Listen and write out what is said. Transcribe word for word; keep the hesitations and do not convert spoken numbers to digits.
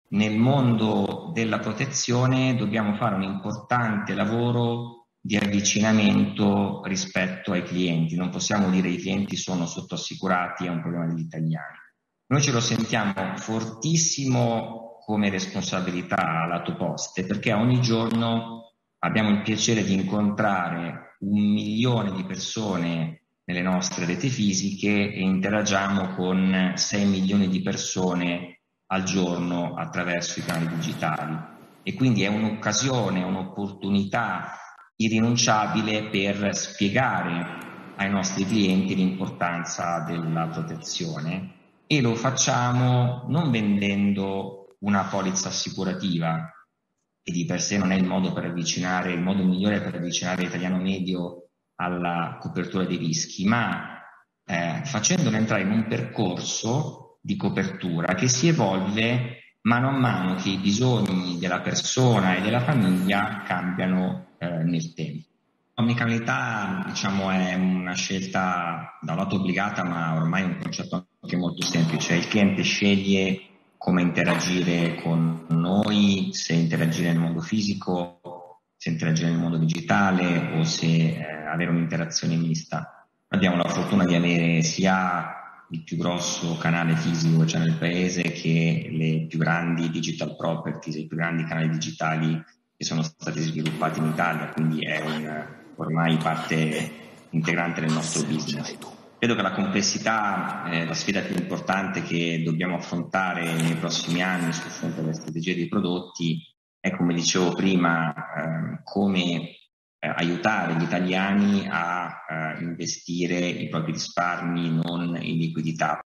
nel mondo della protezione dobbiamo fare un importante lavoro di avvicinamento rispetto ai clienti. Non possiamo dire che i clienti sono sottoassicurati, è un problema degli italiani. Noi ce lo sentiamo fortissimo come responsabilità lato poste, perché ogni giorno abbiamo il piacere di incontrare un milione di persone nelle nostre reti fisiche e interagiamo con sei milioni di persone al giorno attraverso i canali digitali. E quindi è un'occasione, un'opportunità irrinunciabile per spiegare ai nostri clienti l'importanza della protezione, e lo facciamo non vendendo una polizza assicurativa, che di per sé non è il modo per avvicinare, il modo migliore per avvicinare l'italiano medio alla copertura dei rischi, ma eh, facendolo entrare in un percorso di copertura che si evolve mano a mano che i bisogni della persona e della famiglia cambiano eh, nel tempo. L'omnicanalità, diciamo, è una scelta da un lato obbligata, ma ormai è un concetto anche molto semplice. Il cliente sceglie come interagire con noi, se interagire nel mondo fisico, se interagire nel mondo digitale o se eh, avere un'interazione mista. Abbiamo la fortuna di avere sia il più grosso canale fisico che c'è nel paese che le più grandi digital properties, i più grandi canali digitali che sono stati sviluppati in Italia, quindi è un, ormai parte integrante del nostro business. Credo che la complessità, eh, la sfida più importante che dobbiamo affrontare nei prossimi anni sul fronte delle strategie dei prodotti è, come dicevo prima, eh, come eh, aiutare gli italiani a eh, investire i propri risparmi non in liquidità,